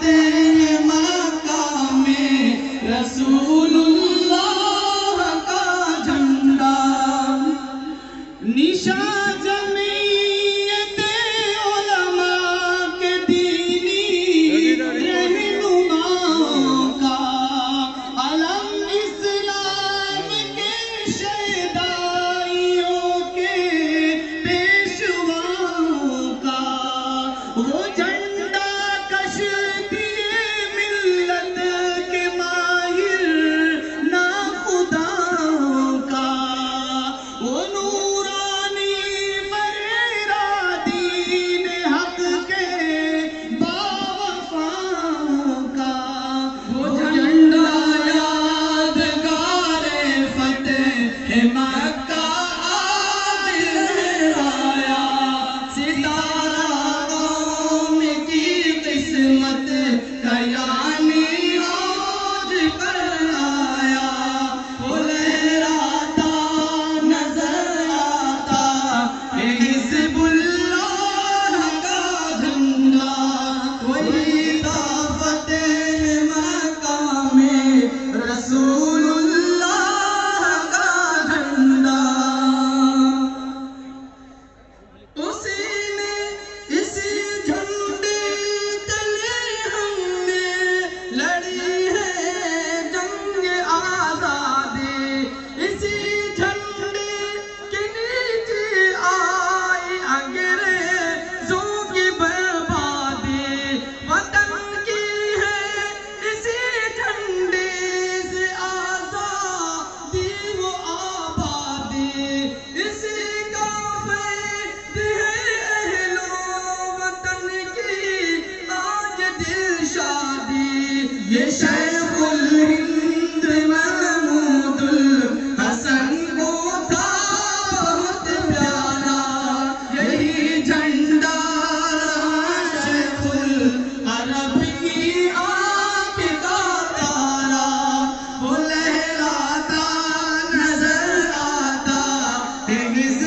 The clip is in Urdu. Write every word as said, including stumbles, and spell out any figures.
فتح مکہ میں رسول اللہ کا جھنڈا، نشان جمعیت علماء کے دینی رہنماؤں کا، علم اسلام کے شہدائیوں کے پیشواؤں کا، وہ جھنڈا کشتی ملت کے ماہر ناخداؤں کا، وہ نورانی فرا دین حق کے باوفاؤں کا، وہ جھنڈا یادگار فتح مکہ آج لہرایا، ستارہ قوم کی قسمت کا یعنی آج پر آیا، وہ لہراتا نظر آتا ہے حزب اللہ کا جھنڈا، وہی تھا فتح مکہ میں رسول اللہ کا جھنڈا، اسی نے اسی جھنڈے تلے ہم نے لڑی ہے جنگ آزادی، اسی جھنڈے کے نیچے آئی انگریزوں کی بربادی، وطن کی ہے اسی جھنڈے سے آزادی و آبادی، اسی کا فیض ہے اہل وطن کی آج دل شادی، یہ شیخ الہند محمود الحسن کو تھا بہت پیارا، یہی جھنڈا رہا شیخ العرب کی آنکھ کا تارا، وہ لہراتا نظر آتا ہے